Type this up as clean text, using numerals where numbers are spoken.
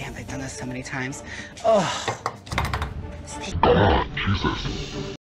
damn, they've done this so many times. Oh. Oh, Jesus.